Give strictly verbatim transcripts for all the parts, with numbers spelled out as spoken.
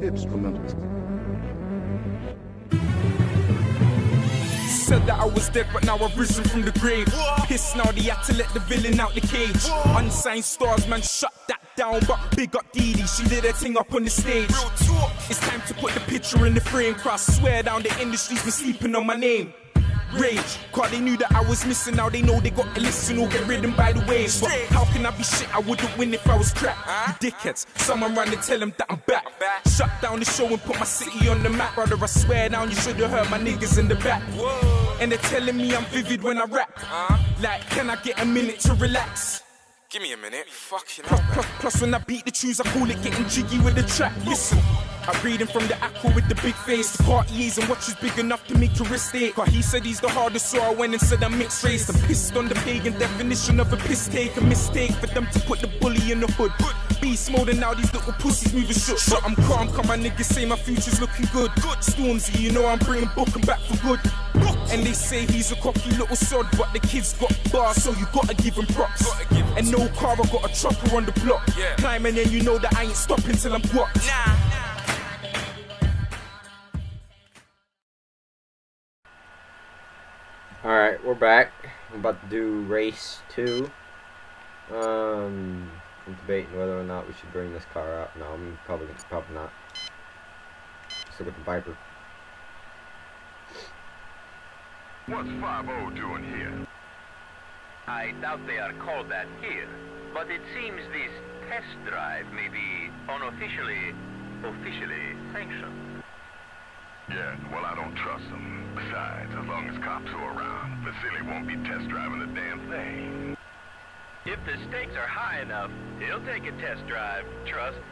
tips, remember. Said that I was dead, but now I've risen from the grave. Pissed now, they had to let the villain out the cage. Unsigned stars, man, shut that down. But big up Dee Dee, she did her thing up on the stage. It's time to put the picture in the frame. Cause I swear down the industry's been sleeping on my name. Rage, cause they knew that I was missing. Now they know they got to listen or get ridden by the waves. But how can I be shit? I wouldn't win if I was crap. You dickheads, someone run and tell them that I'm back. Shut down the show and put my city on the map. Brother, I swear down, you should've heard my niggas in the back. And they're telling me I'm vivid when I rap. Like, can I get a minute to relax? Give me a minute. Fucking plus, plus, plus when I beat the tunes, I call it getting jiggy with the track. Listen, I'm reading from the aqua with the big face. The Cartiers and watches big enough to make your wrist ache. Cause he said he's the hardest, so I went and said I'm mixed race. I'm pissed on the pagan definition of a piss take. A mistake for them to put the bully in the hood. Beast mode and now these little pussies moving shook. But I'm calm, cause my niggas say my future's looking good. Stormzy, you know I'm bringing Booker back for good. And they say he's a cocky little sod, but the kid's got bars, so you gotta give him props. Give him and no car, I got a chopper on the block. Yeah. Climbing and you know that I ain't stopping till I'm what? Nah. Alright, we're back. I'm about to do race two. Um, I'm debating whether or not we should bring this car out. No, I'm probably probably not. Stick with the Viper. What's five oh doing here? I doubt they are called that here, but it seems this test drive may be unofficially, officially sanctioned. Yeah, well, I don't trust them. Besides, as long as cops are around, Vasily won't be test driving the damn thing. If the stakes are high enough, he'll take a test drive, trust me.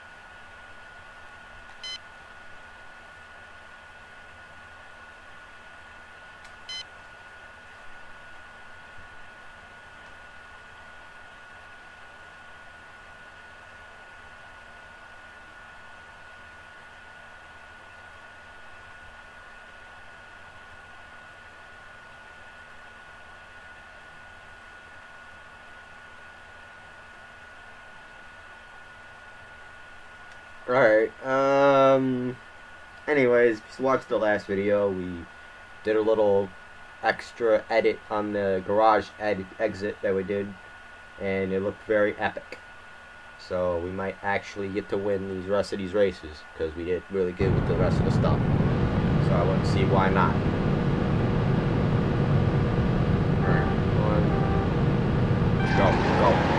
Alright, um, anyways, if you watched the last video, we did a little extra edit on the garage ed exit that we did, and it looked very epic. So we might actually get to win these rest of these races, because we did really good with the rest of the stuff. So I want to see why not. Alright, one, go, go.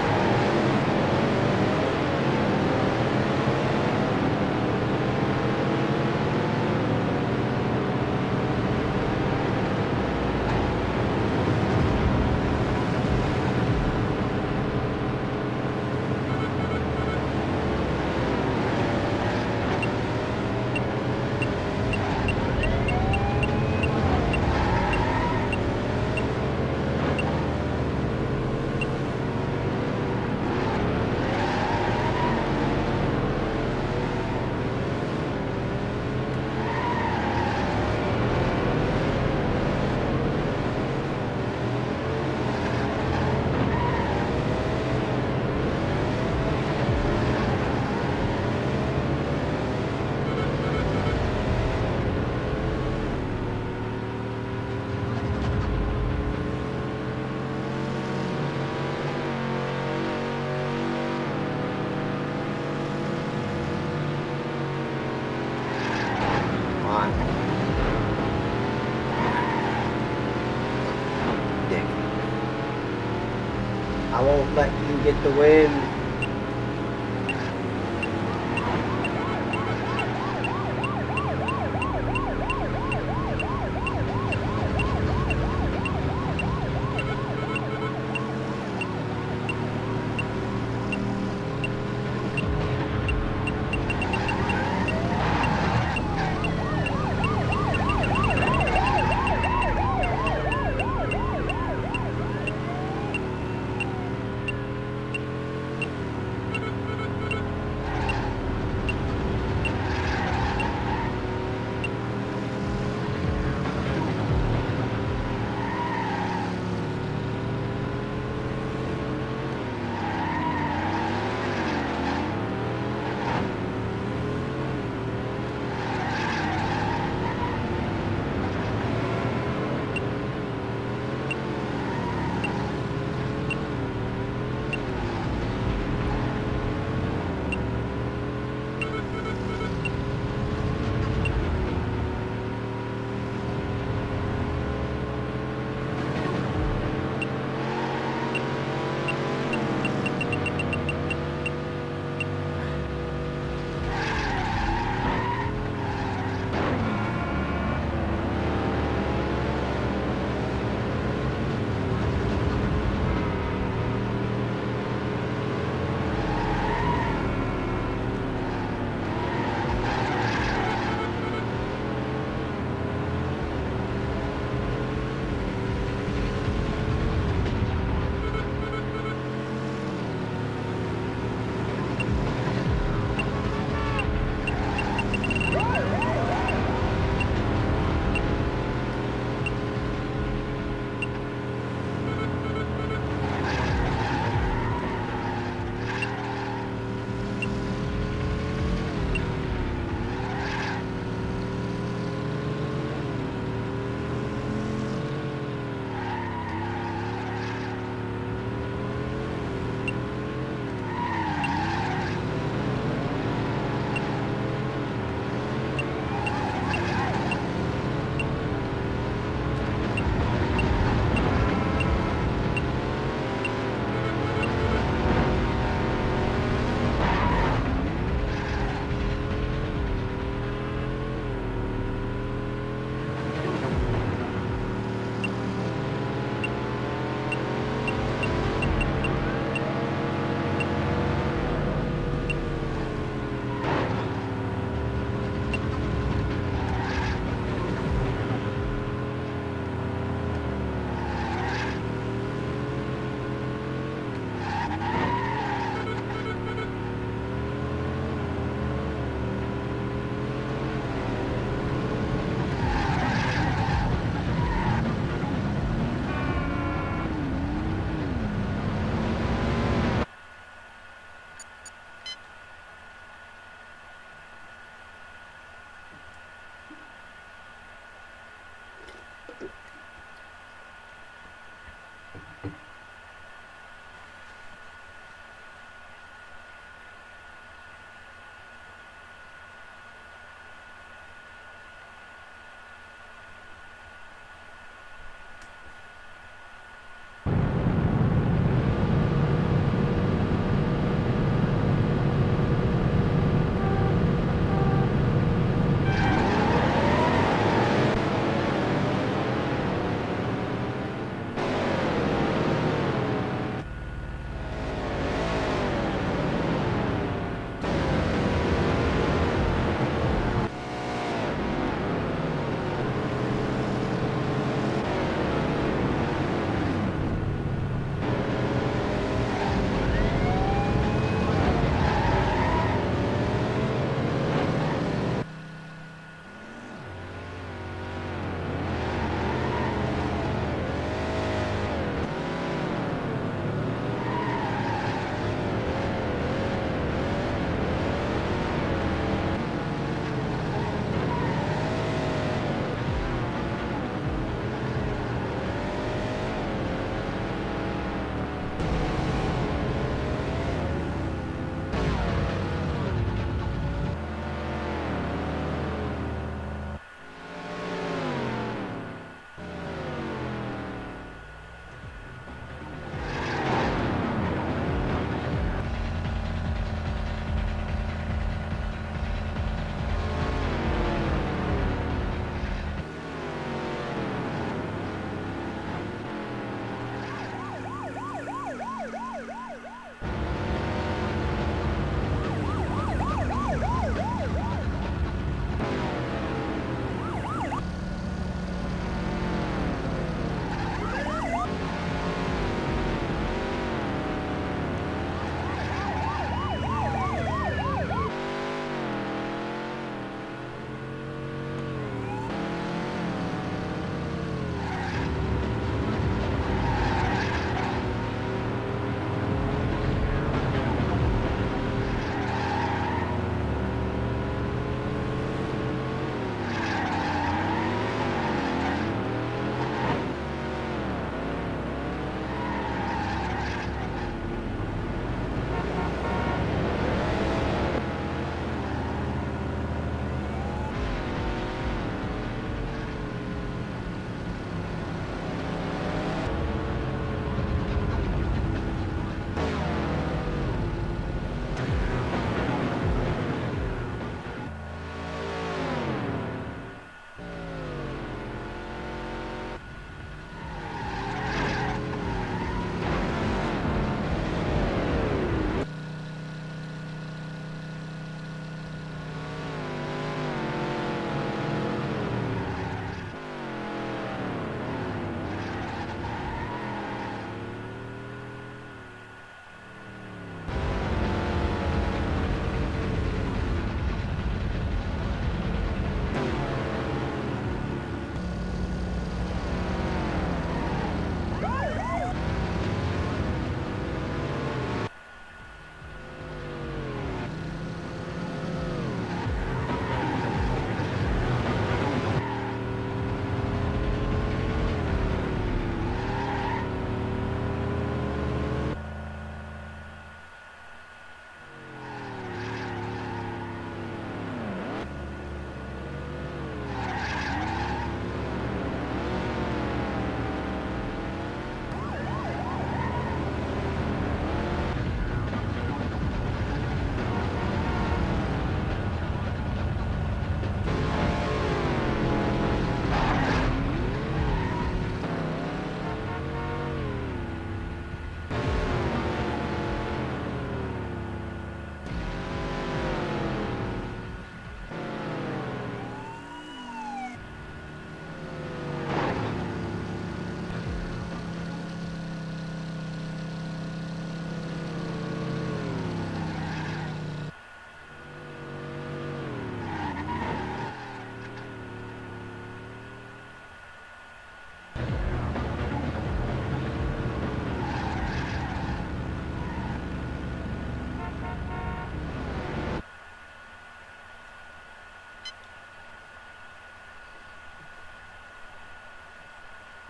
I won't let you get the win.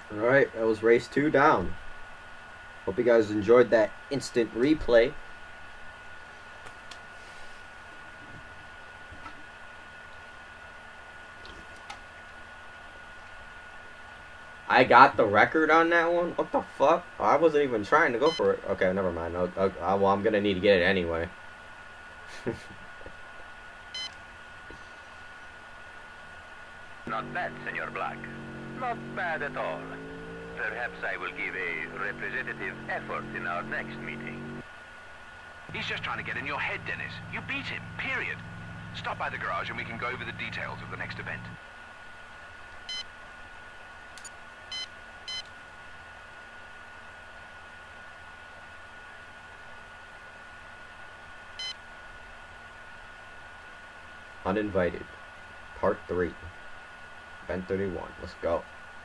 Alright, that was race two down. Hope you guys enjoyed that instant replay. I got the record on that one? What the fuck? I wasn't even trying to go for it. Okay, never mind. Oh, oh, well, I'm gonna need to get it anyway. Not bad, Senor Black. Not bad at all. Perhaps I will give a representative effort in our next meeting. He's just trying to get in your head, Dennis. You beat him, period. Stop by the garage and we can go over the details of the next event. Uninvited. Part three. Event thirty-one. Let's go.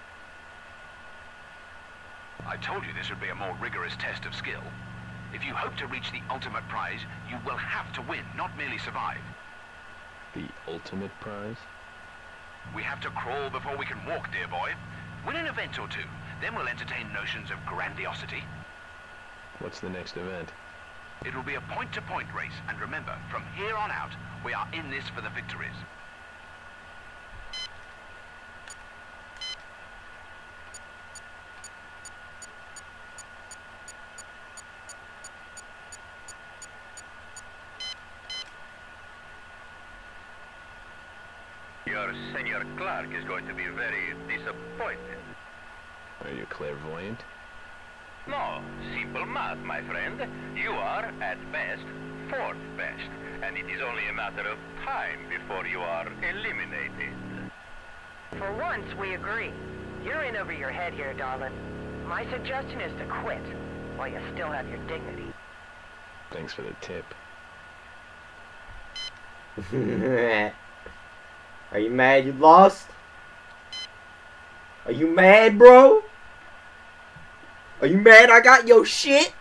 I told you this would be a more rigorous test of skill. If you hope to reach the ultimate prize, you will have to win, not merely survive. The ultimate prize? We have to crawl before we can walk, dear boy. Win an event or two, then we'll entertain notions of grandiosity. What's the next event? It will be a point-to-point race, and remember, from here on out, we are in this for the victories. Your Senor Clark is going to be very disappointed. Are you clairvoyant? No, simple math, my friend. You are, at best, fourth best, and it is only a matter of time before you are eliminated. For once, we agree. You're in over your head here, darling. My suggestion is to quit, while you still have your dignity. Thanks for the tip. Are you mad you lost? Are you mad, bro? Are you mad I got your shit?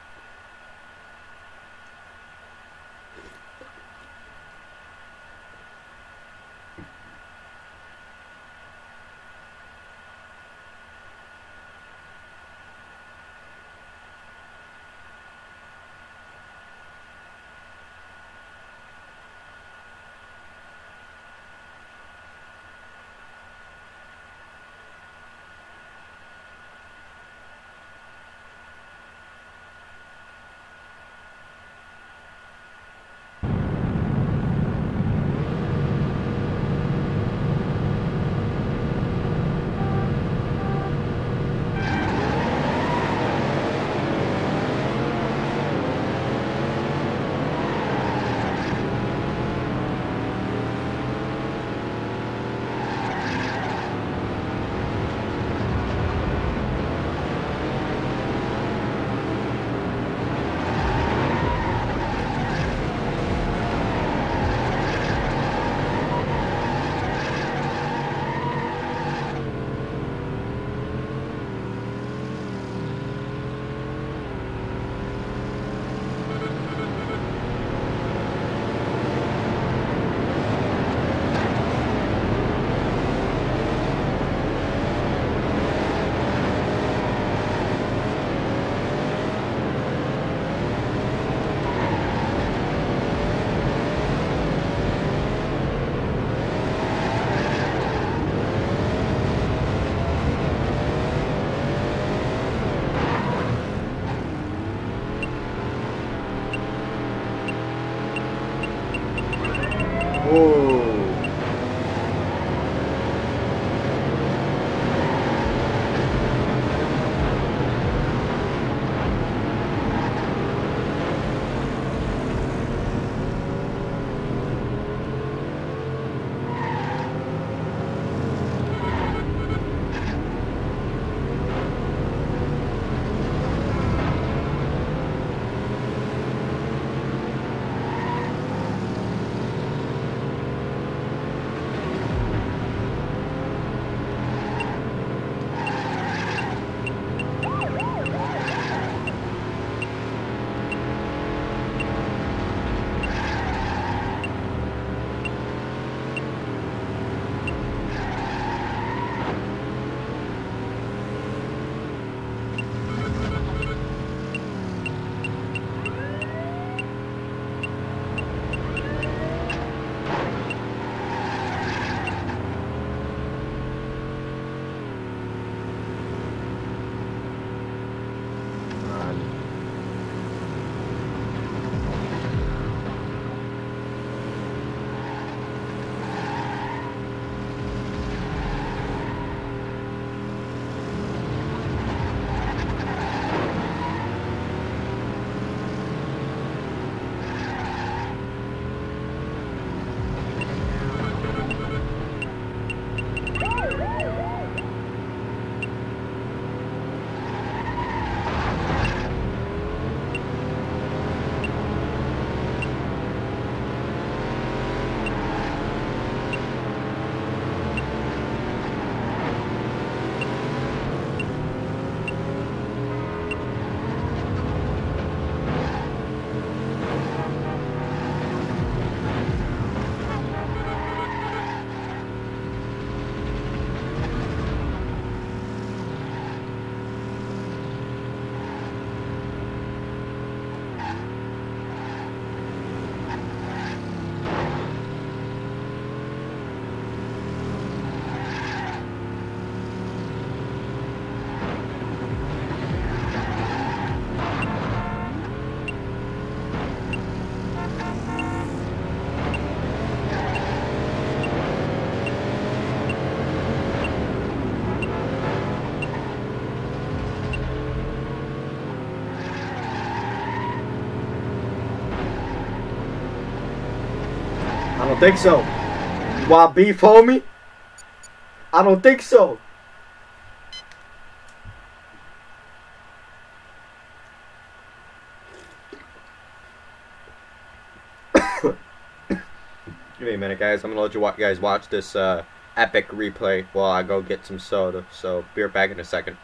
think so. You want beef, homie? I don't think so. Give me a minute, guys. I'm gonna let you wa guys watch this uh, epic replay while I go get some soda. So be right back in a second.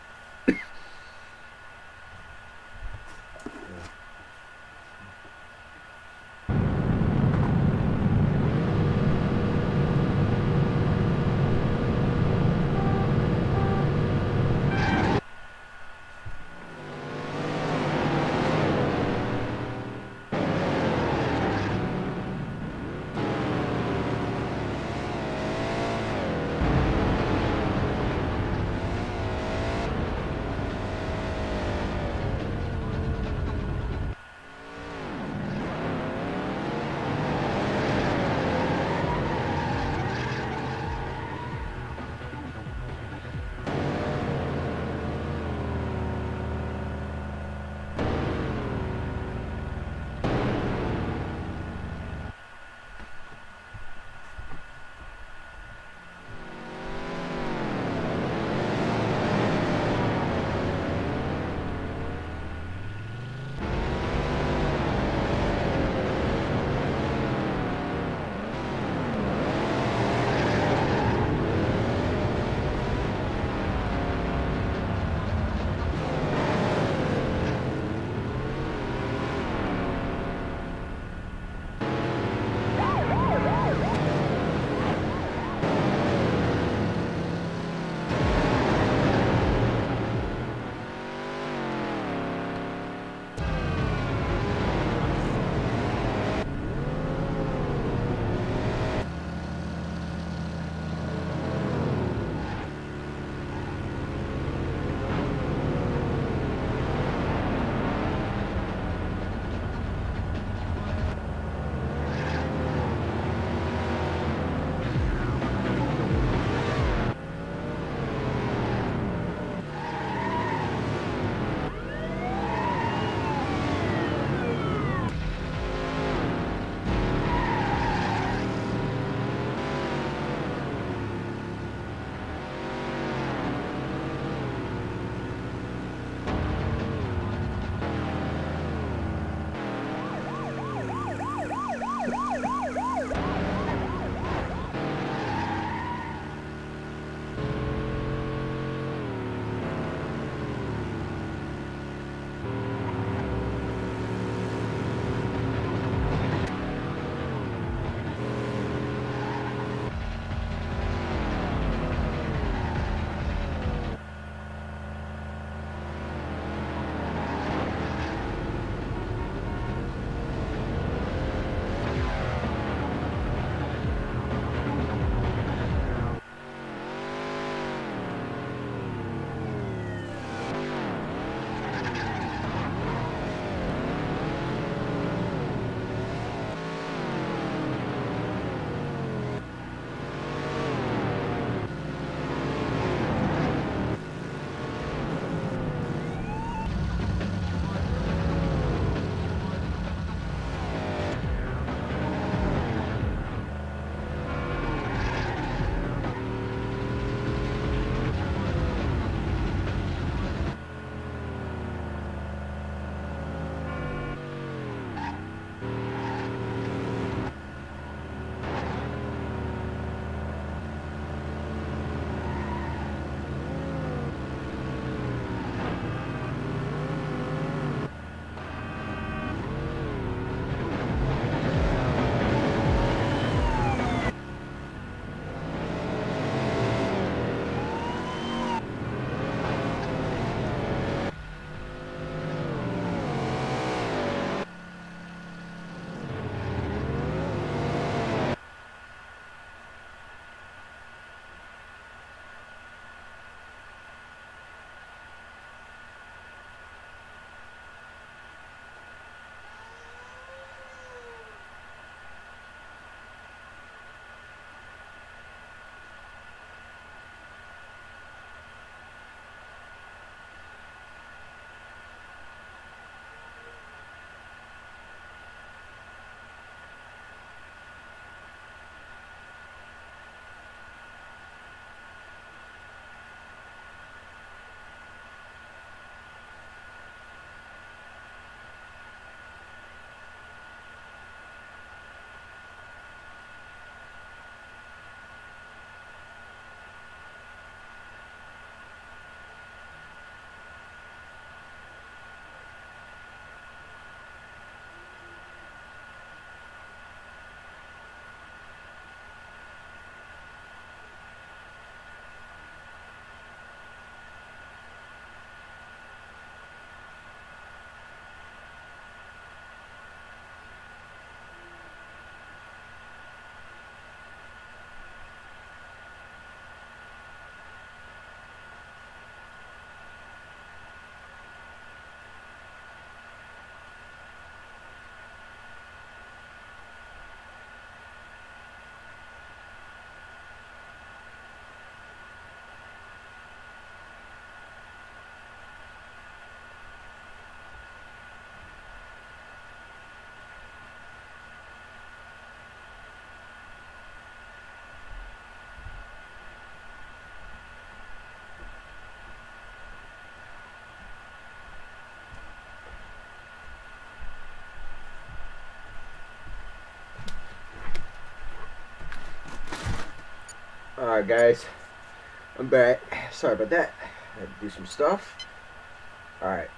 Alright, guys. I'm back. Sorry about that. I had to do some stuff. Alright.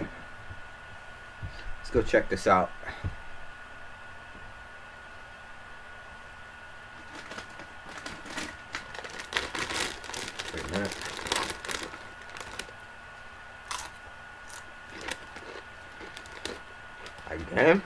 Let's go check this out. Wait a minute. Again.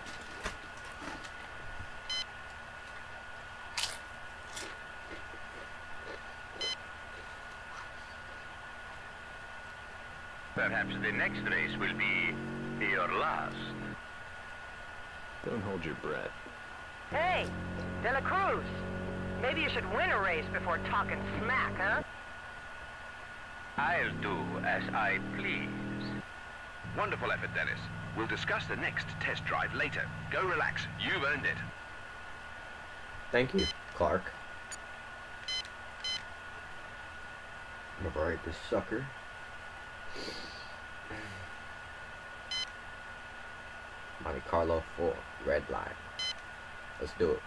Perhaps the next race will be your last. Don't hold your breath. Hey, De La Cruz. Maybe you should win a race before talking smack, huh? I'll do as I please. Wonderful effort, Dennis. We'll discuss the next test drive later. Go relax. You've earned it. Thank you, Clark. I'm gonna write this sucker. Monte Carlo four, red line. Let's do it.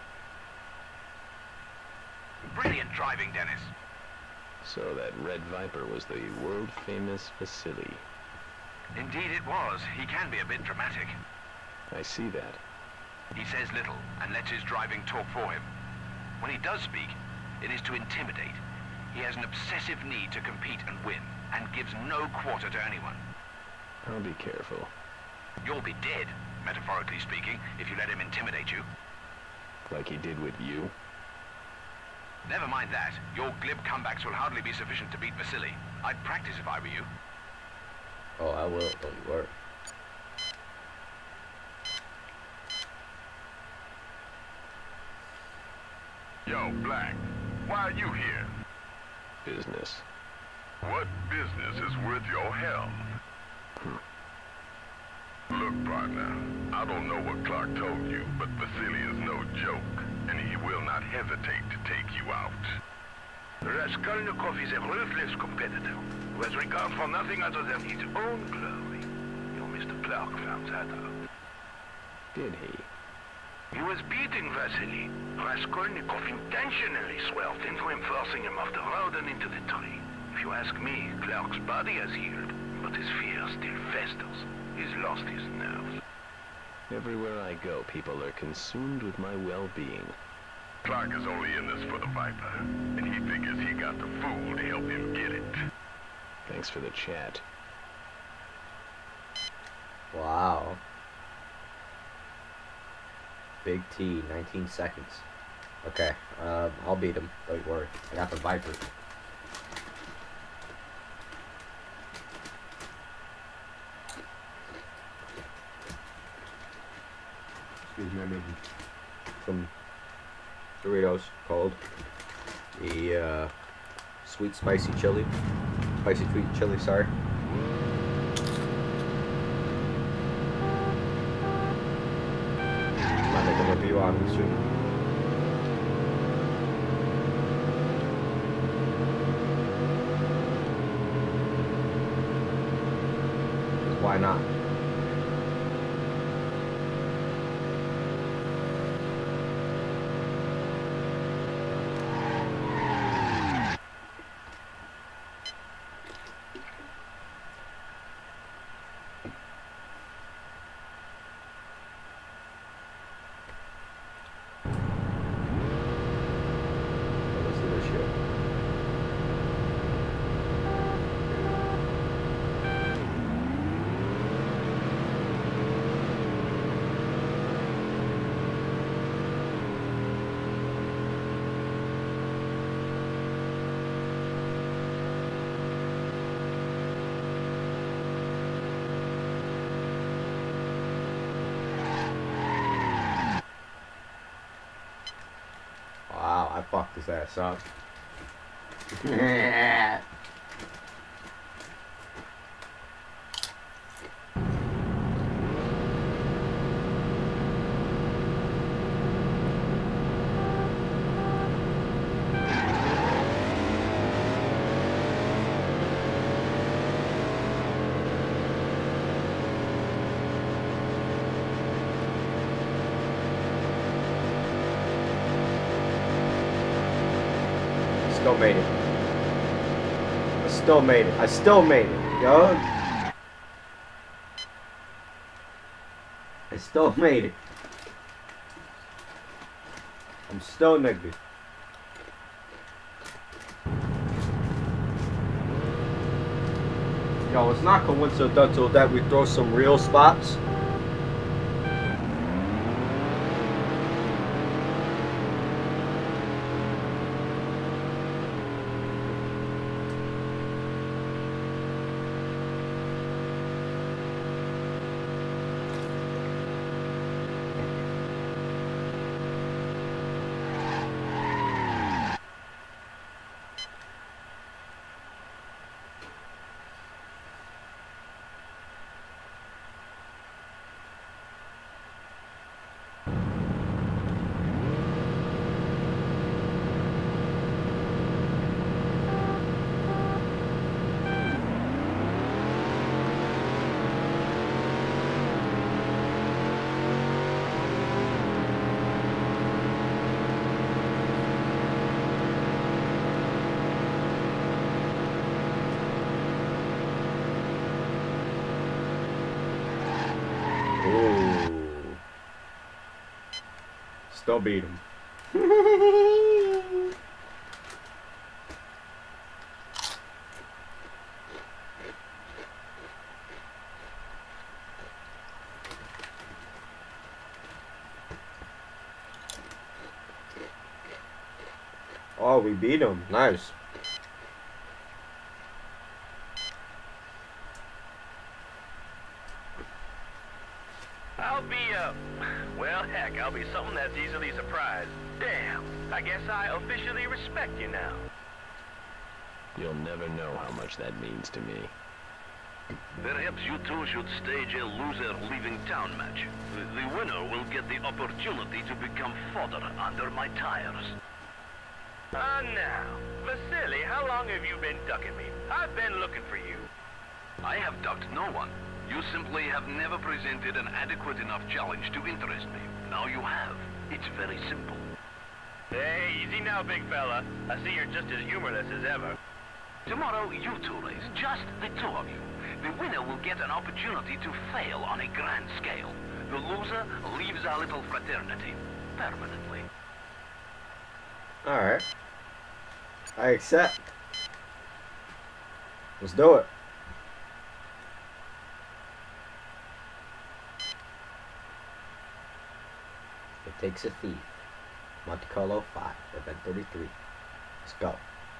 Brilliant driving, Dennis. So that Red Viper was the world-famous Vasily. Indeed it was. He can be a bit dramatic. I see that. He says little and lets his driving talk for him. When he does speak, it is to intimidate. He has an obsessive need to compete and win, and gives no quarter to anyone. I'll be careful. You'll be dead, metaphorically speaking, if you let him intimidate you. Like he did with you? Never mind that. Your glib comebacks will hardly be sufficient to beat Vasily. I'd practice if I were you. Oh, I will. Don't you worry. Yo, Black, why are you here? Business. What business is worth your health? Look, partner, I don't know what Clark told you, but Vasily is no joke, and he will not hesitate to take you out. Raskolnikov is a ruthless competitor who has regard for nothing other than his own glory. Your Mister Clark found that out. Did he? He was beating Vasily. Raskolnikov intentionally swerved into him, forcing him off the road and into the tree. If you ask me, Clark's body has healed, but his fear still festers. He's lost his nerves. Everywhere I go, people are consumed with my well-being. Clark is only in this for the Viper, and he figures he got the fool to help him get it. Thanks for the chat. Wow. Big T, nineteen seconds. Okay, um, I'll beat him. Don't worry. I got the Viper. Excuse me, I'm making some Doritos called the uh, sweet spicy chili. Spicy sweet chili, sorry. Might make a review on them soon. Why not? Let's do this shit. Wow, I fucked his ass up. still made it. I still made it. I still made it, yo. I still made it. I'm still nigga. Yo, it's not coincidental that we throw some real spots. Still beat him. Oh, we beat him. Nice. I'll be, uh, well, heck, I'll be something that's easily surprised. Damn, I guess I officially respect you now. You'll never know how much that means to me. Perhaps you two should stage a loser leaving town match. The, the winner will get the opportunity to become fodder under my tires. Ah, now, Vasily, how long have you been ducking me? I've been looking for you. I have ducked no one. You simply have never presented an adequate enough challenge to interest me. Now you have. It's very simple. Hey, easy now, big fella. I see you're just as humorless as ever. Tomorrow, you two race, just the two of you. The winner will get an opportunity to fail on a grand scale. The loser leaves our little fraternity permanently. Alright. I accept. Let's do it. It takes a thief. Monte Carlo five, event thirty-three. Let's go.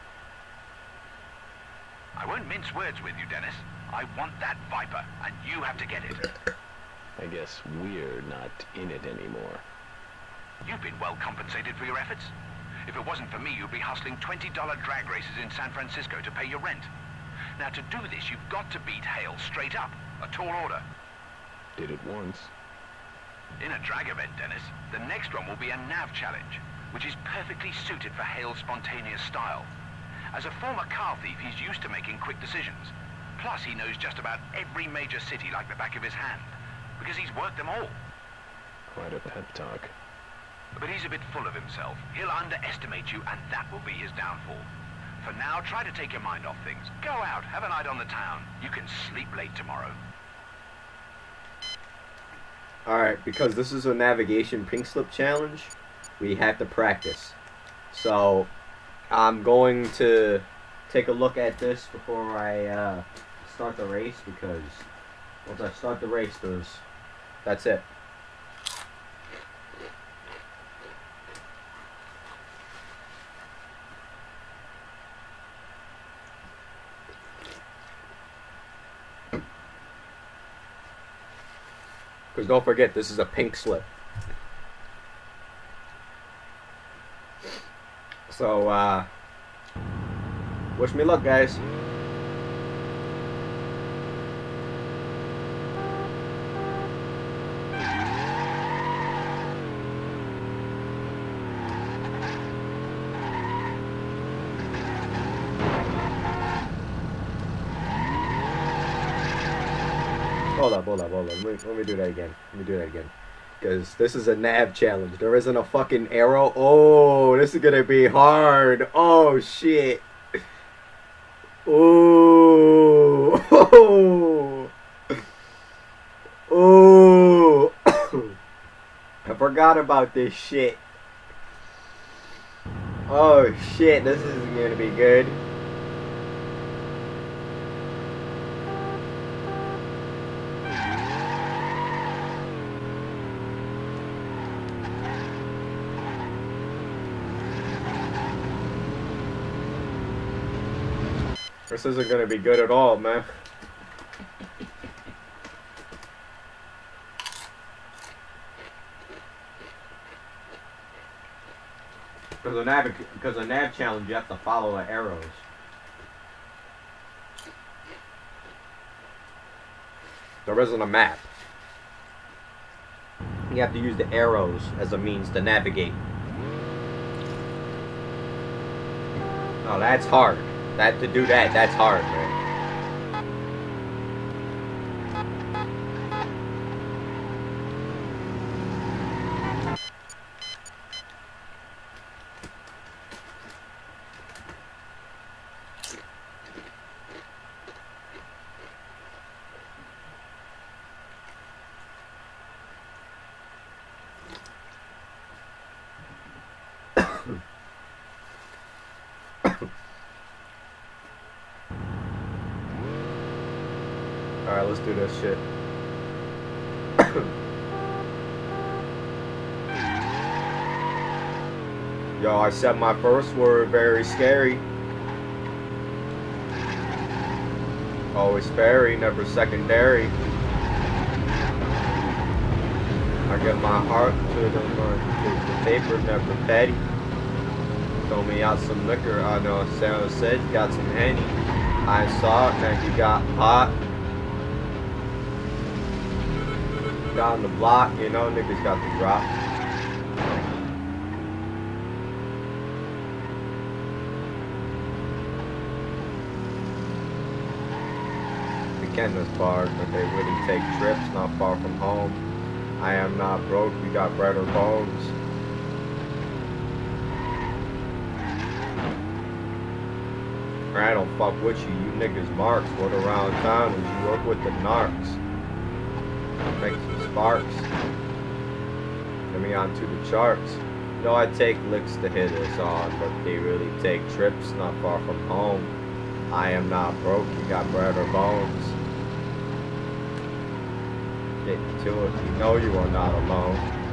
I won't mince words with you, Dennis. I want that Viper, and you have to get it. I guess we're not in it anymore. You've been well compensated for your efforts. If it wasn't for me, you'd be hustling twenty dollar drag races in San Francisco to pay your rent. Now, to do this, you've got to beat Hale straight up. A tall order. Did it once. In a drag event, Dennis, the next one will be a nav challenge, which is perfectly suited for Hale's spontaneous style. As a former car thief, he's used to making quick decisions. Plus, he knows just about every major city like the back of his hand, because he's worked them all. Quite a pep talk. But he's a bit full of himself. He'll underestimate you, and that will be his downfall. For now, try to take your mind off things. Go out, have a night on the town. You can sleep late tomorrow. Alright, because this is a navigation pink slip challenge, we have to practice. So, I'm going to take a look at this before I uh, start the race, because once I start the race, there's, that's it. Because don't forget, this is a pink slip. So, uh, wish me luck, guys. Hold up, hold up, hold up. Let me, let me do that again. Let me do that again. Because this is a nav challenge. There isn't a fucking arrow. Oh, this is gonna be hard. Oh, shit. Oh. Oh. Oh. I forgot about this shit. Oh, shit. This is gonna be good. This isn't gonna be good at all, man. Because a nav, because a nav challenge, you have to follow the arrows. There isn't a map. You have to use the arrows as a means to navigate. Oh, that's hard. That to do that, that's hard, man. Alright, let's do this shit. Yo, I said my first word, very scary. Always fairy, never secondary. I give my heart to the, the paper, never petty. Throw me out some liquor, I know Sarah said you got some Henny. I saw it, man, you got hot. Down the block, you know, niggas got the drop. We can this part, but they wouldn't take trips not far from home. I am not broke, we got bread or bones. I don't fuck with you, you niggas marks. What around town is you work with the narcs. Make some sparks. Get me onto the charts. You know I take licks to hit us on, but they really take trips not far from home. I am not broke, you got bread or bones. Get to it, you know you are not alone.